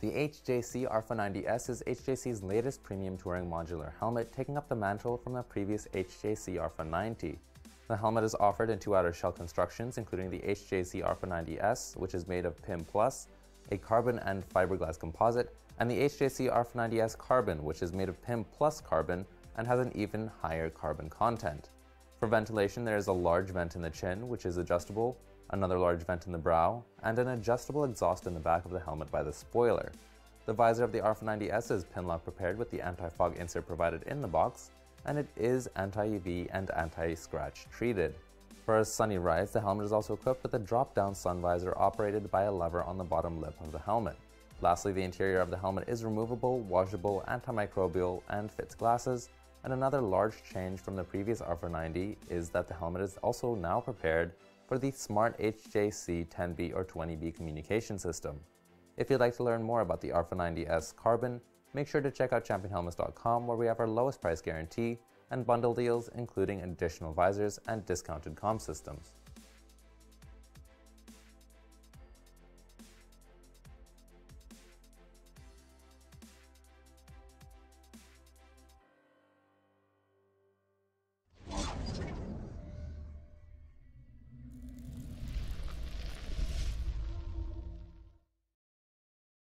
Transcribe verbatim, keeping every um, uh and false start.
The H J C Arfa ninety S is H J C's latest premium touring modular helmet, taking up the mantle from the previous H J C Arfa ninety. The helmet is offered in two outer shell constructions, including the H J C Arfa ninety S, which is made of P I M Plus, a carbon and fiberglass composite, and the H J C Arfa ninety S Carbon, which is made of P I M Plus carbon and has an even higher carbon content. For ventilation, there is a large vent in the chin, which is adjustable, another large vent in the brow, and an adjustable exhaust in the back of the helmet by the spoiler. The visor of the Arfa ninety S is Pinlock prepared with the anti-fog insert provided in the box, and it is anti-U V and anti-scratch treated. For a sunny rides, the helmet is also equipped with a drop-down sun visor operated by a lever on the bottom lip of the helmet. Lastly, the interior of the helmet is removable, washable, antimicrobial, and fits glasses. And another large change from the previous Arfa ninety is that the helmet is also now prepared for the Smart H J C ten B or twenty B communication system. If you'd like to learn more about the Arfa ninety S Carbon, make sure to check out champion helmets dot com, where we have our lowest price guarantee and bundle deals including additional visors and discounted comm systems.